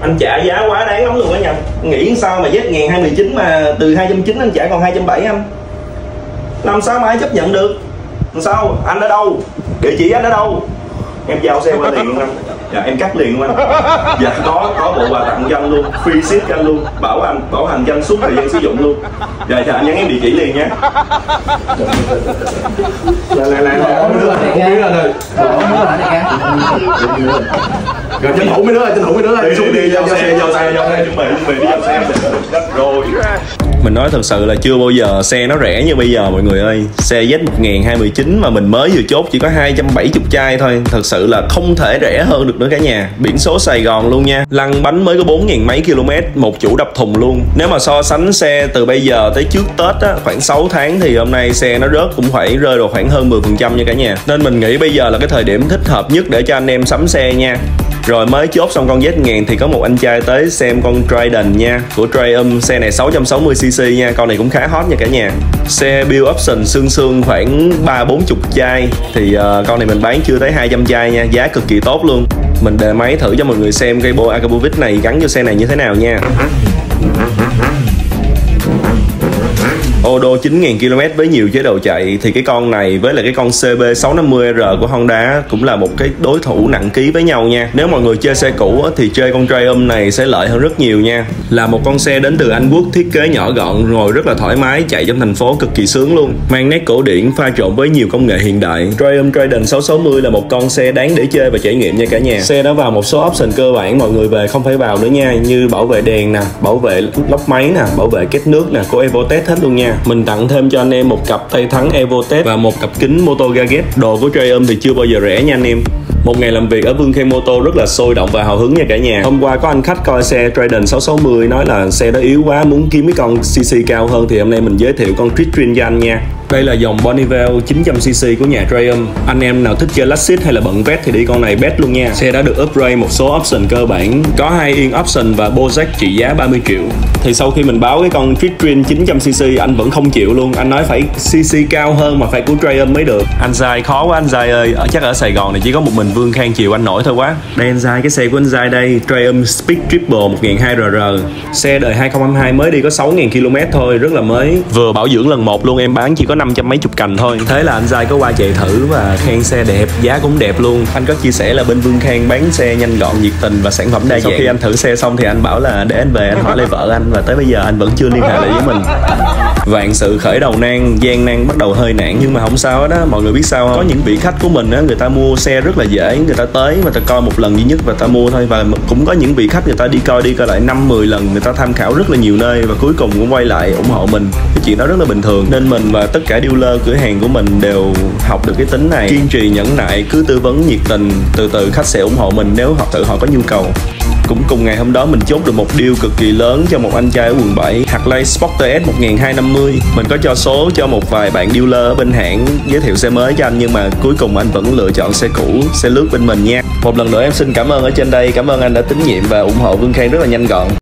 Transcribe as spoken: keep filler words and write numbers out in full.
Anh trả giá quá đáng lắm luôn á nha. Nghĩ sao mà Z ngàn hai mười chín mà từ hai trăm chín mươi anh trả còn hai trăm bảy mươi anh. Làm sao mà ai chấp nhận được? Làm sao? Anh ở đâu? Địa chỉ anh ở đâu? Em giao xe qua liền luôn anh. Dạ em cắt liền luôn anh. Dạ có có bộ quà tặng cho anh luôn, free ship cho anh luôn, bảo anh bảo hành cho anh suốt thời gian sử dụng luôn. Dạ dạ anh nhắn em địa chỉ liền nha. Là là là không biết lên rồi. Rồi tranh thủ mấy đứa, tranh thủ mấy đứa lên xuống đi giao xe, giao xe, giao xe, chuẩn bị chuẩn bị đi giao xe. Rồi. Mình nói thật sự là chưa bao giờ xe nó rẻ như bây giờ mọi người ơi. Xe Z một nghìn hai trăm mười chín mà mình mới vừa chốt chỉ có hai trăm bảy mươi chai thôi. Thật sự là không thể rẻ hơn được nữa cả nhà. Biển số Sài Gòn luôn nha. Lăn bánh mới có bốn nghìn mấy km, một chủ đập thùng luôn. Nếu mà so sánh xe từ bây giờ tới trước Tết á, khoảng sáu tháng thì hôm nay xe nó rớt cũng phải rơi vào khoảng hơn mười phần trăm nha cả nhà. Nên mình nghĩ bây giờ là cái thời điểm thích hợp nhất để cho anh em sắm xe nha. Rồi mới chốt xong con Z ngàn thì có một anh trai tới xem con Trident nha, của Triumph. Xe này sáu trăm sáu mươi xê xê nha, con này cũng khá hot nha cả nhà. Xe build option xương xương khoảng ba bốn chục chai. Thì uh, con này mình bán chưa tới hai trăm chai nha, giá cực kỳ tốt luôn. Mình đề máy thử cho mọi người xem cây bộ Arcabovic này gắn vô xe này như thế nào nha. Ô đô chín nghìn ki lô mét với nhiều chế độ chạy thì cái con này với lại cái con C B sáu năm mươi R của Honda cũng là một cái đối thủ nặng ký với nhau nha. Nếu mọi người chơi xe cũ thì chơi con Triumph này sẽ lợi hơn rất nhiều nha. Là một con xe đến từ Anh Quốc, thiết kế nhỏ gọn, ngồi rất là thoải mái, chạy trong thành phố cực kỳ sướng luôn. Mang nét cổ điển pha trộn với nhiều công nghệ hiện đại. Triumph Trident sáu sáu mươi là một con xe đáng để chơi và trải nghiệm nha cả nhà. Xe đã vào một số option cơ bản mọi người về không phải vào nữa nha, như bảo vệ đèn nè, bảo vệ lốc máy nè, bảo vệ két nước nè, của Evotech hết luôn nha. Mình tặng thêm cho anh em một cặp tay thắng Evotech và một cặp kính Moto Gadget. Đồ của Triumph thì chưa bao giờ rẻ nha anh em. Một ngày làm việc ở Vương Khen Moto rất là sôi động và hào hứng nha cả nhà. Hôm qua có anh khách coi xe Trident sáu sáu mươi nói là xe đó yếu quá, muốn kiếm mấy con xê xê cao hơn thì hôm nay mình giới thiệu con Trident cho anh nha. Đây là dòng Bonneville chín trăm xê xê của nhà Triumph. Anh em nào thích chơi Classic hay là bận vét thì đi con này best luôn nha. Xe đã được upgrade một số option cơ bản, có hai yên option và Bozak trị giá ba mươi triệu. Thì sau khi mình báo cái con Trident chín trăm xê xê anh vẫn không chịu luôn. Anh nói phải xê xê cao hơn mà phải của Triumph mới được. Anh Giai khó quá anh Giai ơi. Ở chắc ở Sài Gòn này chỉ có một mình Vương Khang chịu anh nổi thôi quá. Đây anh Giai, cái xe của anh Giai đây, Triumph Speed Triple một nghìn hai trăm R R. Xe đời hai không hai hai mới đi có sáu nghìn ki lô mét thôi, rất là mới. Vừa bảo dưỡng lần một luôn, em bán chỉ có năm trăm mấy chục cành thôi. Thế là anh Giai có qua chạy thử và khen xe đẹp, giá cũng đẹp luôn. Anh có chia sẻ là bên Vương Khang bán xe nhanh gọn, nhiệt tình và sản phẩm đa dạng. Sau khi anh thử xe xong thì anh bảo là để anh về anh hỏi lại vợ anh, và tới bây giờ anh vẫn chưa liên hệ lại với mình. Vạn sự khởi đầu nan, gian nan bắt đầu hơi nản, nhưng mà không sao hết á. Mọi người biết sao không? Có những vị khách của mình á, người ta mua xe rất là dễ, người ta tới người ta coi một lần duy nhất và ta mua thôi. Và cũng có những vị khách người ta đi coi đi coi lại năm mười lần, người ta tham khảo rất là nhiều nơi và cuối cùng cũng quay lại ủng hộ mình. Cái chuyện đó rất là bình thường, nên mình và tất cả dealer cửa hàng của mình đều học được cái tính này. Kiên trì nhẫn nại, cứ tư vấn nhiệt tình, từ từ khách sẽ ủng hộ mình nếu họ tự họ có nhu cầu. Cũng cùng ngày hôm đó mình chốt được một deal cực kỳ lớn cho một anh trai ở quận bảy, Harley Sporter S một nghìn hai trăm năm mươi. Mình có cho số cho một vài bạn dealer ở bên hãng giới thiệu xe mới cho anh, nhưng mà cuối cùng anh vẫn lựa chọn xe cũ, xe lướt bên mình nha. Một lần nữa em xin cảm ơn ở trên đây, cảm ơn anh đã tín nhiệm và ủng hộ Vương Khang rất là nhanh gọn.